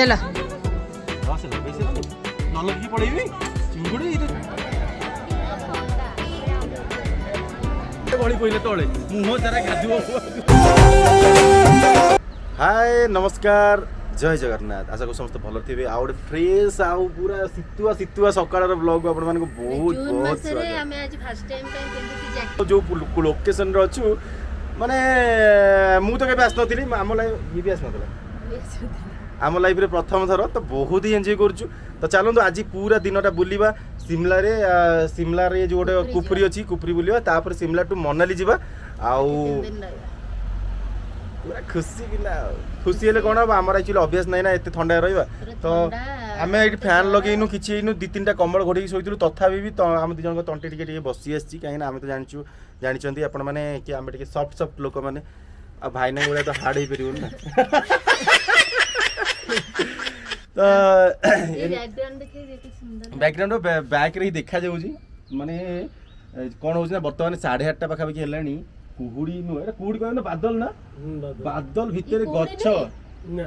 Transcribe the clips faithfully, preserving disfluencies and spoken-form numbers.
चलो हाय नमस्कार जय जगन्नाथ आशा को समस्त भल थे आउ फ्रेश आउ पूरा शीतुआ शीतुआ सकाळ ब्लॉग आपण मानको बहुत बहुत स्वागत हमें आज फर्स्ट टाइम पे केमती जैकेट जो लोकेशन रे अछु माने मु तो केबे आसनथिली आम लाइफ ये भी आसनथला आम लाइफ रे प्रथम थर तो बहुत ही एंजॉय करछु तो चलंतु आज पूरा दिनटा बुलिबा शिमला रे शिमला रे जो गोटे कुफरी अछि कुफरी बुलिबा तापर शिमला टू मनाली जिबा आउ पूरा खुशी किला खुशी हेले कोन हमर एक्चुअली अभ्यास नै ना एते ठंडा रहइबा तो आमे एठी फैन लगेइनु किछि इनु दि तीनटा कंबल घोड़ी सोइतलु तथापि भी हम दि जन को तंटे टिके टिके बसी आछि काहे ना हम तो जानछु जानिचंती आपण माने कि आमे टिके सॉफ्ट सॉफ्ट लोक माने आ भाई नै बोले तो हार्ड ही परिउ ना तो बैकग्राउंड देखे केते सुंदर बैकग्राउंड बैक रे ही देखा जाउ जी माने कोन हो ना वर्तमान साढ़े आठ टा पाखा पाखी हेलानी कुहुड़ी नु एटा कुहुड़ी कहन बादल ना बादल भितरे गच्छ ना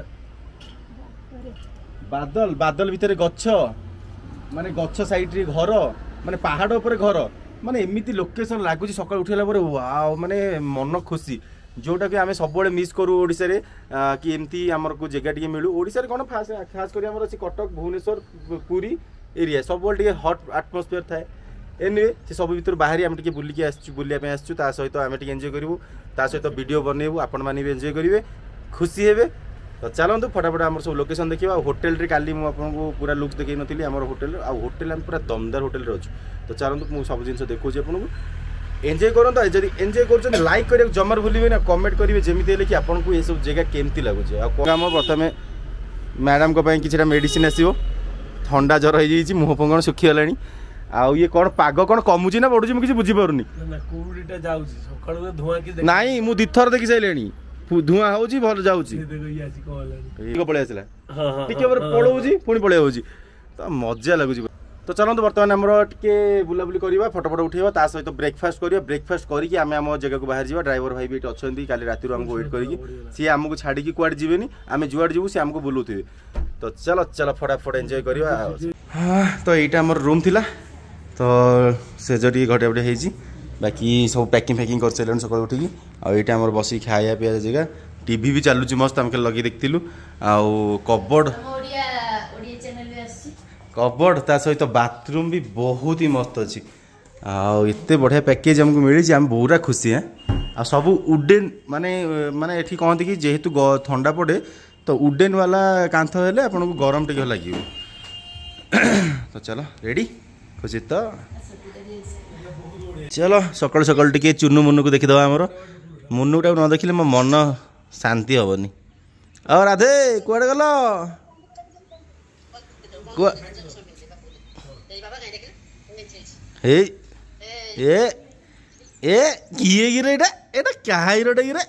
बादल बादल भितरे गच्छ माने गच्छ साइड रे घर माने पहाड़ ऊपर घर माने एमिति लोकेशन लागुची सकाळ उठेला परे वाओ माने मन खुशी जोटा कि आमे सब बळे मिस करू ओडिसा रे कि एमती हमर को जगह टिके मिलू ओडिसा रे कोन खास खास करी हमर अछि कटक भुवनेश्वर पुरी एरिया सब बळे टिके हॉट एटमॉस्फियर थाए एनिवे से सब भीतर बाहरी आम टिके बुलिकी आसछु बुलिया पे आसछु ता सहित आमे टिके एन्जॉय करिवु ता सहित वीडियो बनेबु आपण माने भी एन्जॉय करिवे खुशी हेबे तो चलंतु फटाफट हमर सब लोकेशन देखिबा होटल रे काली मु आपन को पूरा लुक्स देखै नथिली हमर होटल आ होटल हम पूरा दमदार होटल रे अछु तो चलंतु मु सब जिंस देखौ जे आपन को एन्जॉय करंतु जदी एन्जॉय करछन लाइक करियो जमर भूलिबे ना कमेंट करिवे जेमिति हेले कि आपन को ए सब जगह केमति लागु जे आ हम प्रथमे मैडम को पय किछटा मेडिसिन आसीबो ठंडा जर हो जाईची मुह पंगण सुखी गलानी आउ ये कौन पाग कौन कमुची ना बढ़ुची मुझे बुझी पारुनी ना कुहुडीटा जाउची सकाळो धुआ की देख नाही मु दिथर देखि साइलेनी धुआ होउची भल जाउची देखो ई आसी कहलानी इको पळे आसला हां हां टिके बर पळौची पुनी पळे होउची तो मजा लागुची तो चलंतु वर्तमान हमरो टिके बुलाबुली करबा फटोफट उठेबा ता सहित ब्रेकफास्ट करबा ब्रेकफास्ट करी कि आमे हम जगह को बाहर जीवा ड्राइवर भाई भी अछंती काली राती रो हमको वेट करी कि सी हमको छाडी कि कुआड जीवेनी आमे जुआड जीवु सी हमको बुलुथिबे तो चलो चलो फटाफट एन्जॉय करबा हां तो एटा हमर रूम थिला तो से जटी घटे बटे हेजी बाकी सब पैकिंग पैकिंग कर चलन सकाळ उठी आ एटा हमर बसी खाया पिया जगह टीवी भी चालू छी मस्त हमके लगी देखतिलु आ कबोर्ड ओडिया ओडिया चैनल भी आसी कबोर्ड ता सहित बाथरूम भी बहुत ही मस्त अछि आ एते बढ़िया पैकेज हमको मिली हम पूरा खुशी हैं आ सब वुडन माने माने एठी कहंती कि जेहेतु ठंडा पड़े तो वुडन वाला कांथ हेले आपन को गरम टिके लागियो तो चलो रेडी खुशी तो चलो सकाल सकाल टिके चुनु मुनु को देखी दवा हमर मुनुटा न देखिले मो मन शांति हबनी और राधे कुआडे गलो ए ए ए किए गिरे एटा एटा काहे रोडे गिरे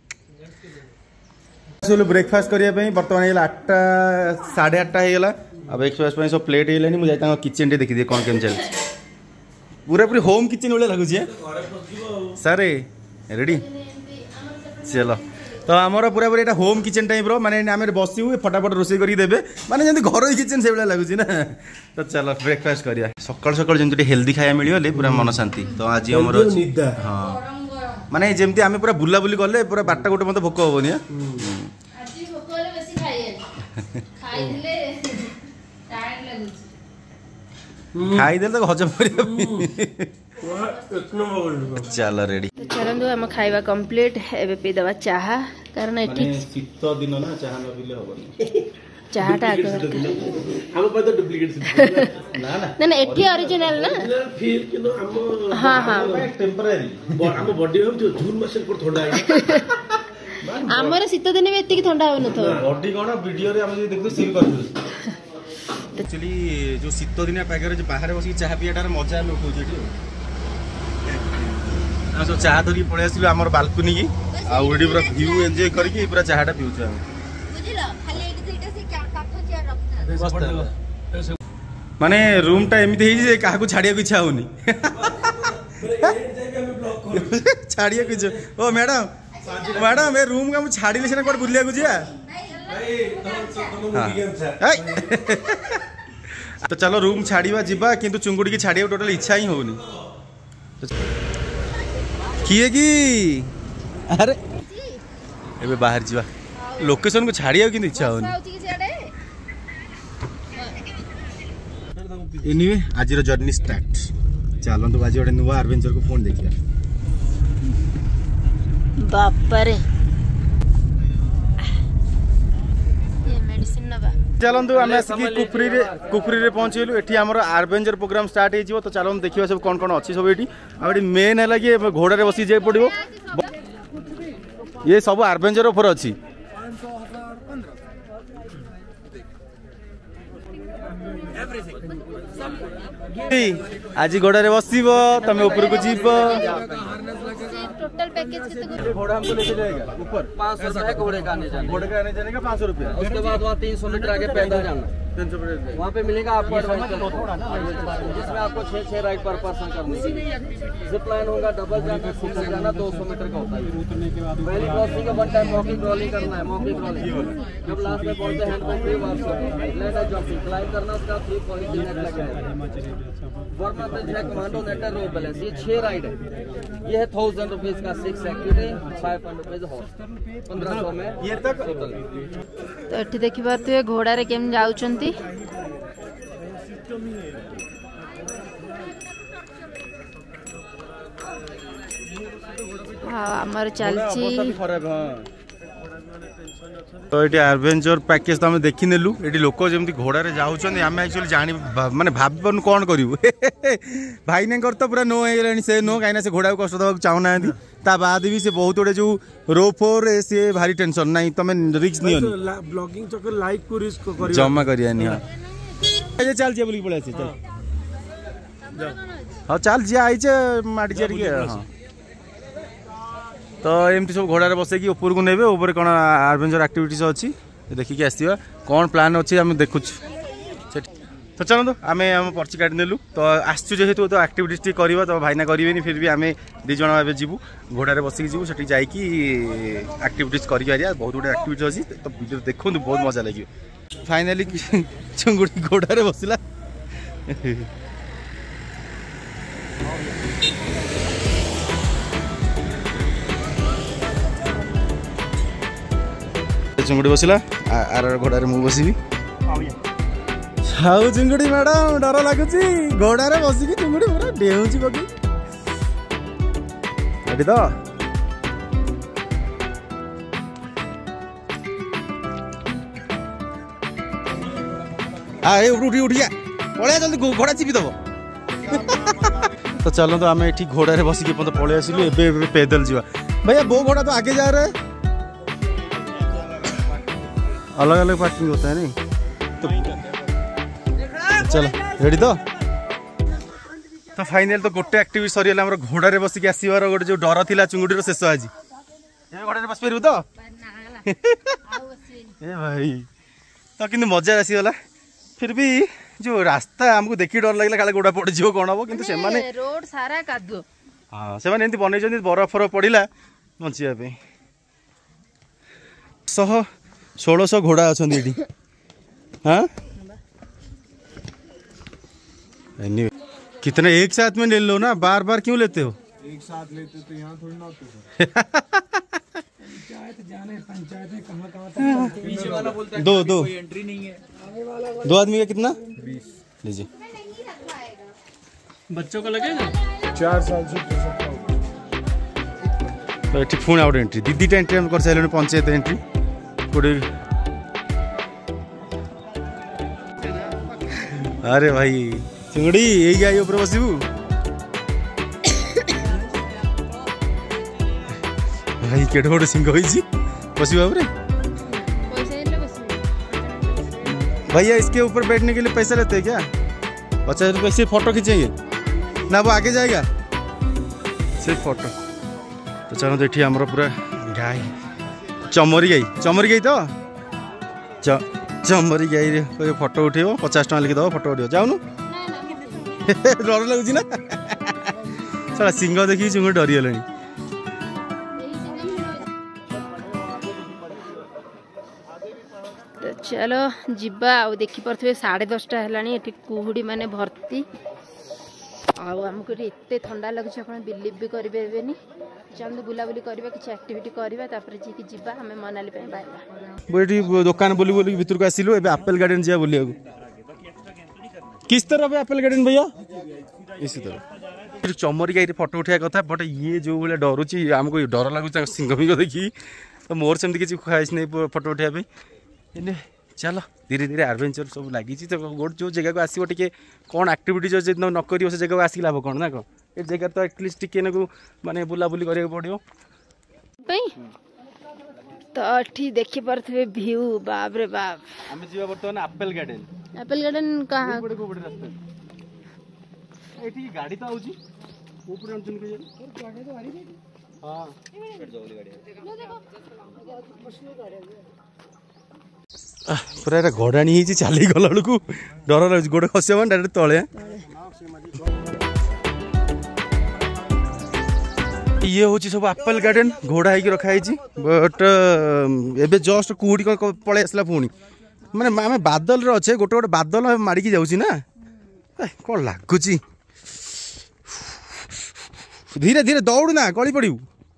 चलो ब्रेकफास्ट करिया पई वर्तमान हेला आठटा साढ़े आठटा हे गेला अब ब्रेकफास्ट पई सब प्लेट हेलानी मु जाई ता किचन टे देखि दे कोन केम चल पूरा पूरी होम किचन वाले लागु छै सारे रेडी चलो तो आमर पूरा पूरा होम किचन टाइप रो माने आमे बसी हुए फटाफट रोसे करी देबे माने जंती घर किचन से वाला लागु छै ना तो चलो ब्रेकफास्ट करिया सकाळ सकाळ जंती हेल्दी खाया मिलियो पूरा मन शांति तो आज हमर हां माने जेमती आमे पूरा बुला बुली करले पूरा बाटा गोटे मते भोक होबनी आज भोक होले बेसी खाइए खाइ दिले टाइम लागु खाई दे तो हजम करिया चलो रेडी तो चलंदो हम खाइबा कंप्लीट एबे पी दवा चाह कारण एठी शीत दिन ना चाह न पीले होबनी चाहटा हम पर तो डुप्लीकेट ना ना ना ना एठी ओरिजिनल ना फिर किनो हम हां हां टेम्पररी हम बॉडी हम जून मास पर थोड़ा है हमर शीत दिन में एती ठंडा होन तो बॉडी कोन वीडियो रे हम देखो सील कर एक्चुअली जो शीत दिन पागे जो बाहर बस चाह पीटार मजा लुटू सब चाह धरिक पलि आसलु आमर बालकनी की आउडी पूरा व्यू एंजॉय करके पूरा चाहटा पिउछु हम बुझिलो खाली एक दुईटा से काठ चेयर रखता माने रूम टा एमिति हे जे काहा को छाडिया को इच्छा होनी छाडिया को ओ मैडम मैडम ए रूम का छाड़ी ले सिना कोड बुलिया को जिया तो चलो रूम छाड़िबा जिबा किंतु चुंगुड़ी की छाड़िया टोटल इच्छा ही होनी किए कि अरे एबे बाहर जीवा लोकेशन को छाड़िया किंतु इच्छा होनी एनीवे आज जर्नी स्टार्ट चलतु आज गोटे नुआ एडवेंचर को फोन देखिया बापरे ये मेडिसिन नबा चलतु आम आसिक कुफरी रे कुफरी रे पहुँचलु एठी हमर एडवेंचर प्रोग्राम स्टार्ट हो तो चलतु देखिए सब कौन कौन अच्छी सब ये मेन है कि घोड़ा रे बसी जाए पड़ो ये सब एडवेंचर ऑफर अच्छी आज घोड़ा रे बसब तुम ऊपर को जीव टोटल पैकेज कितने घोड़ा हमको लेके जाएगा ऊपर पाँच सौ रुपए घोड़े का आने जाने घोड़े का आने जाने का पाँच सौ रुपया उसके बाद वहाँ तीन सौ मीटर आगे पैदल जाना तीन सौ रुपये वहाँ पे मिलेगा आपको एडवेंचर जिसमें आपको छः छः राइड पर पर्सन करने की जिप लाइन होगा डबल जाना सिंगल जाना दो सौ मीटर का होता है पहली क्रॉसिंग का वन टाइम मॉकिंग क्रॉलिंग करना है मॉकिंग क्रॉलिंग जब लास्ट में पहुँचते हैं तो फ्री वापस जंपिंग क्लाइंब करना उसका थ्री पॉइंट नेट लगेगा वर्मा पे जैक कमांडो नेटर रो बैलेंस ये छह राइड है ये है थाउजेंड रुपीज का six activity five hundred rupees horse पंद्रह सौ में ये तक टोटल तो एठी देखि पारथि घोड़ा रे केम जाउचंती हां हमर चलची खराब हां तो ये एडवेंचर पैकेज तो आम देखी नेलु ये लोक जमी घोड़ा रे जाऊँ आम एक्चुअली जानी माने भाव पार्न कौन करूँ भाई ने तो पूरा नो हो से नो कहीं से घोड़ा को कष्ट देवा चाहूना ता बाद भी से बहुत गुड़े जो रोफोर सी भारी टेंशन ना तुम रिस्क नहीं ब्लॉगिंग चक्कर लाइक को रिस्क कर जमा करिया हाँ चल जी बोल पड़े चल हाँ चल जी आई माटी चार हाँ तो एमती सब घोड़ा बस ऊपर को नेबे ऊपर कौन एडवेंचर एक्टिविटीज अच्छी देखिए आसवा कौन प्लान अच्छी आम देखु तो चलते आम आम पर्ची काट नेलु तो आसचु जेहेतु तो एक्टिविटीज टी करवा तो भाईना करेंगे फिर भी आम दिज ए जीवु घोड़े बसिक जीवु से जाकि एक्टिविटीज कर बहुत गुड एक्टिविटी अच्छी तो वीडियो देखो बहुत मजा लगे फाइनाली चुंगुड़ी घोड़े बसला चुंगुड़ी बसला आर घोड़े मु बसबी हाउ चिंगुड़ी मैडम डर लगुच घोड़े बसिकी चिंगुड़ी पूरा डेउची पकी एटी तो आ ए उठी उठी पळिया जल्दी घोड़ा चिपी दबो तो चलो तो आम ये घोड़े बसिकी पळि आसिलु एबे पैदल जीवा भैया वो घोड़ा तो आगे जा रहा है अलग अलग पार्किंग होता है नहीं तो चलो रेडी तो तो फाइनल तो गोटे एक्टिविटी सरीगला आम घोड़ा रे बसिक आसबार गोटे जो डर था चुंगुड़ी शेष आज घोड़ा बस पारू तो ए भाई तो कि मजा आसीगला फिर भी जो रास्ता आमको देखी डर लगे काले गोड़ा पड़ जाओ कौन हम कि रोड सारा कादुओ हाँ से बनई बरफ फरफ पड़ा बचापी शह षोलह सौ घोड़ा अच्छा हाँ anyway, कितने एक साथ में ले लो ना बार बार क्यों लेते हो एक साथ लेते तो यहाँ थोड़ी ना होते पंचायत जाने पंचायत में कहाँ कहाँ पीछे वाला बोलता है दो दो एंट्री नहीं है दो आदमी का कितना बीस लीजिए बच्चों को लगेगा चार साल से तो ये पुणी आउट एंट्री दीदी एंट्री हम कर सारे पंचायत एंट्री कोड़े अरे भाई चिंगड़ी यही गाई ऊपर बसबू भाई केटे बड़े सिंह होइछि बसबू ऊपर भैया इसके ऊपर बैठने के लिए पैसा लेते हैं क्या पचास रुपये सिर्फ फोटो खींचेंगे ना वो आगे जाएगा सिर्फ फोटो तो चलो देखिए हमारा पूरा गाय चमरी गाई चमरी गाई तो च चमरी गाई रे फोटो उठेब पचास टका लिखी दब फोटो उठेब जाऊनु डर लगुच ना साला सिंह देखिए चुंगुड़ी डरीगले चलो जिबा आ देखी पारे साढ़े दसटा है कुहुड़ी माने भर्ती आमको एत ठंडा लगुच आप बिलीव भी करें चलते बुलाबुली करवा किसी एक्टिविटी करवा जी जीवा आम मनाली बाहर दुकान बोली बोली भीतर को आसिलु एबे एप्पल गार्डन जा बोलिया किस तरह एप्पल गार्डन भैया इसी तरह चमरी गाई फोटो उठा कथा बट ये जो भाई डरुची आमको डर लगुच सिंह मिंग देखी तो मोर सेमती किसी खाइश नहीं फोटो उठाई चलो धीरे धीरे एडवेंचर सब लगी तो गोटे जो जगह को आसो टे कौन एक्टिविटी जो नक से जगह को आसिक लाभ कौन ना कौन ये जगह तो एटलिस्ट टे माने बुलाबुली करा पड़ो तो ठीक देखी पारे व्यू बाप रे बाप आम जी बर्तमान एप्पल गार्डन एप्पल गार्डन कहाँ ये गाड़ी तो आउची ऊपर अंचन के हां पूरा एटा घोड़ाणी ही चली गला बेलू डर लगे गोड़े खस डायरेक्ट तले ये हूँ सब एप्पल गार्डन घोड़ा होगी रखाई बट एबे जस्ट कुहुड़ी पलि आसला पुणी माने आम बादल अच्छे गोटे गोटे बादल माड़िकी जाऊँ ना कौन लगुच धीरे धीरे दौड़ ना गली पड़ू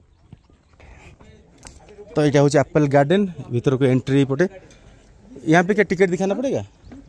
तो यहाँ हूँ एप्पल गार्डन भीतर को एंट्री पटे यहाँ पे क्या टिकट दिखाना पड़ेगा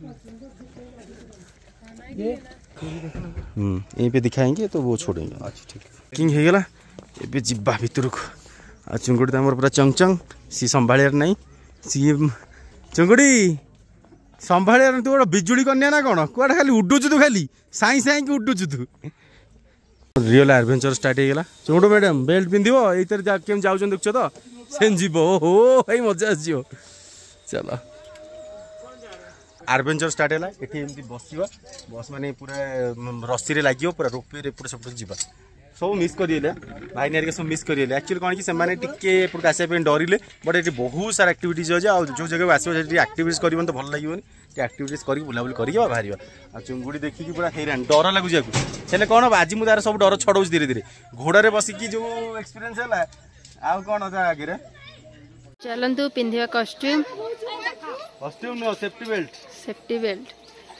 हम्म यहीं पे दिखाएंगे तो वो छोड़ेंगे अच्छा ठीक किंग हो गला ये जीवा भीतर को आ चुंगुड़ी तो पूरा चंग चंग सी संभाल नहीं सी चुंगुड़ी संभाल तू गोटे बिजुली कन्या ना कौन कौटे खाली उडुचु तू खाली साई साई की उडुचु तू रियल एडवेंचर स्टार्ट हो गला चुंगुड़ मैडम बेल्ट पिंधिव ये केम जाऊँ देख तो सेम जीव हो भाई मजा आसो चलो एडवेंचर स्टार्ट है ये बसवा बस माने पूरा रस्सी रे लगे पूरा रोपे पूरा सब जीवा सब मिस कर भाई नारिका सब मिस कर एक्चुअली कौन कि से टिके आसपा डरिले बट ये बहुत सारा एक्टिविटीज अच्छे आ जो जगह आसो एक्टिविटीज कर तो भल लगे एक्टिविटीज कर बुलाबुली कर बाहर आ चुंगुड़ी देखिकी पूरा हैरान डर लगुच से कौन आज मुझे सब डर छड़ाऊँ धीरे धीरे घोड़े बसिकी जो एक्सपीरियंस है आ कौन आगे चलतु पिंधिया costume costume no safety belt safety belt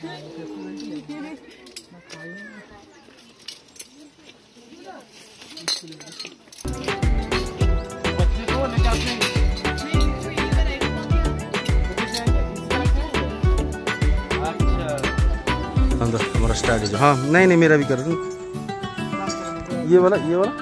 हमारा स्टार्ट है हाँ नहीं नहीं मेरा भी कर ये वाला ये वाला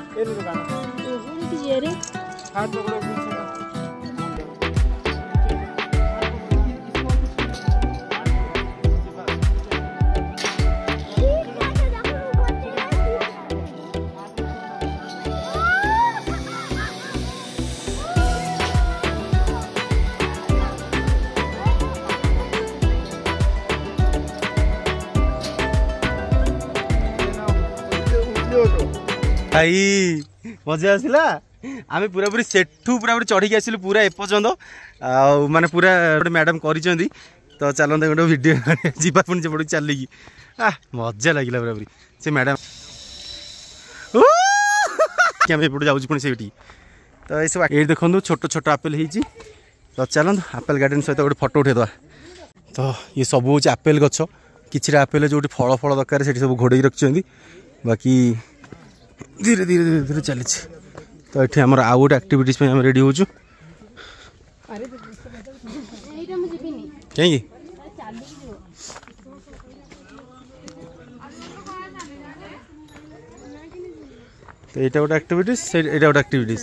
भाई मजा आसला आम पूरा पूरी सेठू पूरा पूरी चढ़ी आसिलु पूरा एपर्यंत आ माने पूरा गोटे मैडम करिसेंती तो चलते गोटे वीडियो जीवा पुणी सेपट चलिकी आ मजा लगे पूरा पूरी से मैडम आम एपट जाऊँ पुणी से तो ये सब ये देखो छोट छोट आपेल होती तो चलत आपेल गार्डन सहित गोटे फोटो उठेदवा तो ये सब हूँ आपेल गछ कि आपेल जो फल फल दरकार से सब घोड़े रखिंट बाकी धीरे धीरे धीरे धीरे चली तो ये आम आउ गोटे एक्टिविटीज रेडी हो कहीं तो यहाँ गोटे एक्टिविटीज यहाँ गोटे एक्टिविटीज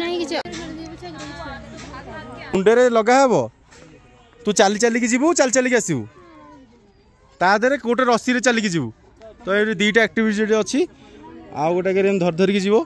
मुंडे लगा हे तू चली चलिकी जीवु चल चलिकी आसबू ता देहरे गोटे रस्सी चलिकी जीवु तो ये दुईटा एक्टिविटी अच्छी आ गोटे धर धरिकी जीव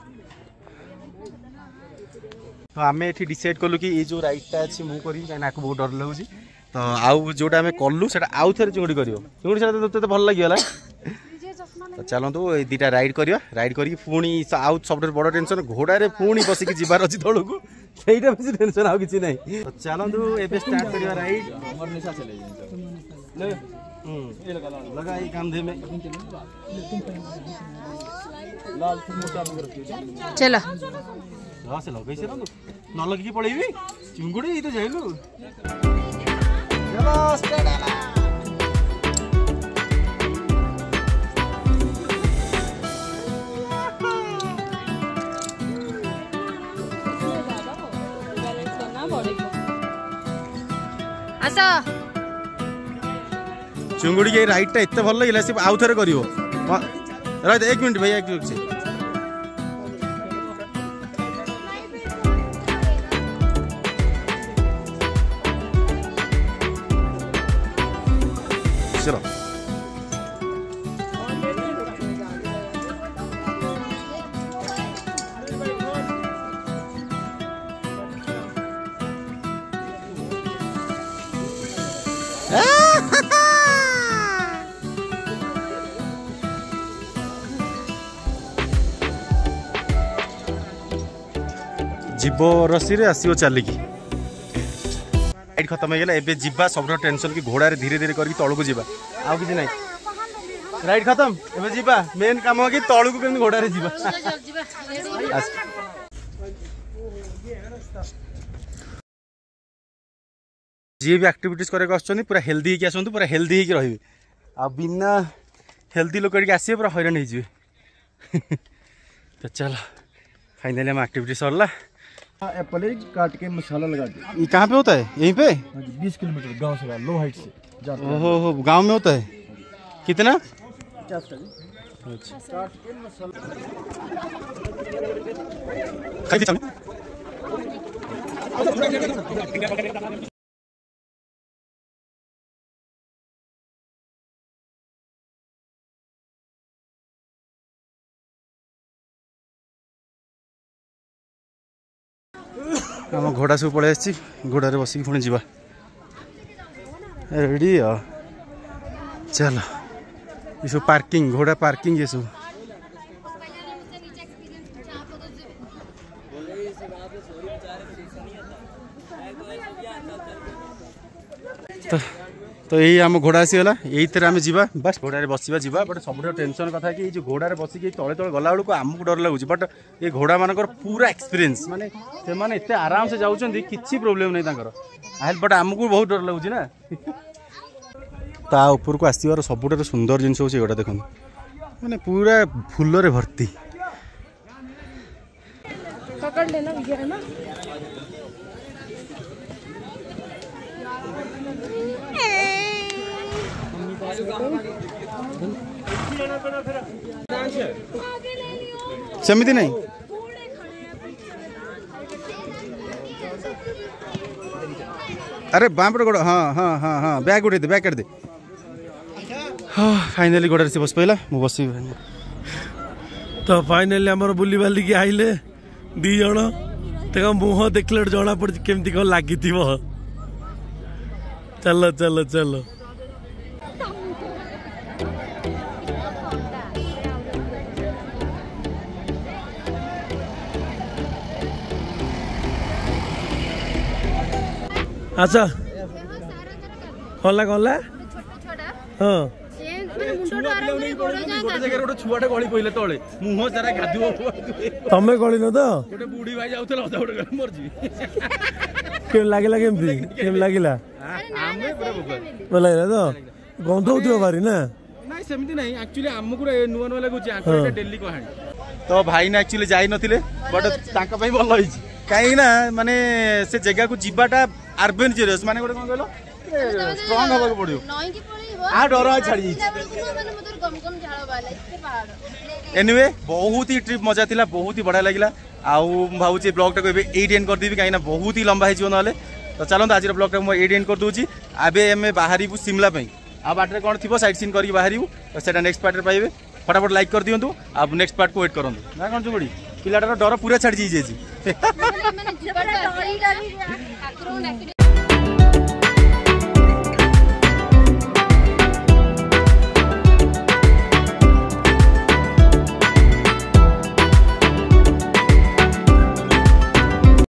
तो आम ये डिसाइड कलु कि ये जो राइडटा अच्छी मुझे करी कहीं बहुत डर लगुच तो आउ जोटा आम कलु से आउ थे चुंगड़ी कर चुंगड़ी से तो भल लगे तो चलतु ये दुटा राइड करवा राइड कर पुणी आउ सब बड़ टेंशन घोड़े पुणी बसिकी जीवार अच्छी तौक से टेंशन आउ कि ना तो चलतु ए स्टार्ट करवा राइड लगा ये कांधे में चलो हाँ से लगे से न लगे पड़ेबी चुंगुड़ी तो जाइलु आसा चुंगुड़ी के राइट टा इतने भल लगे सी आउ थे कर एक मिनट भैया एक मिनट चलो जीव रसी रे आसो चलिकी राइड खत्म हो गला एबे जीवा सब टेंशन की घोड़ा रे धीरे धीरे करके तळु जीवा आउ किछि नाही राइड खत्म एबे जीवा मेन काम हो कि तळु को केमि घोड़ा रे जीवा जी भी एक्टिविटीज करे आछन पूरा हेल्दी ही आसंतु पूरा हेल्दी ही रहिबे आ बिना हेल्दी लोक के आसीबे पूरा हैरान हो जिवे तो चलो फाइनली हम एक्टिविटी सरला एप्पल काट के मसाला लगा दे। ये कहाँ पे होता है? यहीं पे बीस किलोमीटर गांव से लो हाइट से जाते हैं। ओहो हो गांव में होता है। कितना? पचास का जी। अच्छा काट के मसाला खाई चल आम घोड़ा सब पलि आसी घोड़े बसिक पुणी जा रेडी चलो ये सब पार्किंग घोड़ा पार्किंग ये सब तो तो यही आम घोड़ा आसीगला यही तरह आम जा बस घोड़े बसवा जा बट सब टेंशन कथा कि जो घोड़े बसिक तले तले गला बेलू आमको डर लगुच बट ये घोड़ा मान पूरा एक्सपीरियंस माने से माने इतने आराम से जाऊँच किसी प्रोब्लेम नहीं तांकर बट आमको बहुत डर लगुच ना ता ऊपर को आसवर सब सुंदर जिन हूँ गोटा देखो माने पूरा फूल रे भर्ती सेमती नहीं अरे बाम पर गोड़ हाँ हाँ हाँ हाँ बैग उठे दे बैग कर दे हाँ फाइनली गोड़ से बस पाइला मु बस तो फाइनली आमर बुली बाली की आइले दी जण ते मुह देखले जना पड़ केमती कौन लगी चलो चलो चलो अच्छा कौन कौन हाँ तमें गल न तो बुढ़ी भाई जाऊे लगला केम लगला लगला तो गंध हो भारी ना नहीं सेमती नहीं एक्चुअली हमको नुआ नुआ लगुच डेली कहानी तो भाई ना एक्चुअली जाई नथिले बट तांका पई भल होई कहीं ना माने से जगह को जीवाटा एडवेंचरस माने गोटे कोन कहलो स्ट्रांग हवा को पड़ियो नई की पड़ियो आ डर छाड़ी माने मोर गम गम झाळ वाला इते पहाड़ एनीवे बहुत ही ट्रिप मजा थिला बहुत ही बढ़िया लागिला आउ भाउची ब्लॉग टा को एबे एट एंड कर देबी कहीं ना बहुत ही लंबा हिजो नले तो चलो आज ब्लॉग टा एट एंड कर दूची आबे एमे बाहरी शिमला पई आ बाटरे कोन थिबो साइड सीन करी बाहरी तो सेटा नेक्स्ट पार्ट रे पाइबे फटाफट लाइक कर दियंतु अब नेक्स्ट पार्ट को वेट करंतु ना कोन चुगड़ी पिलाटार डर पूरा छाड़ी जाई जे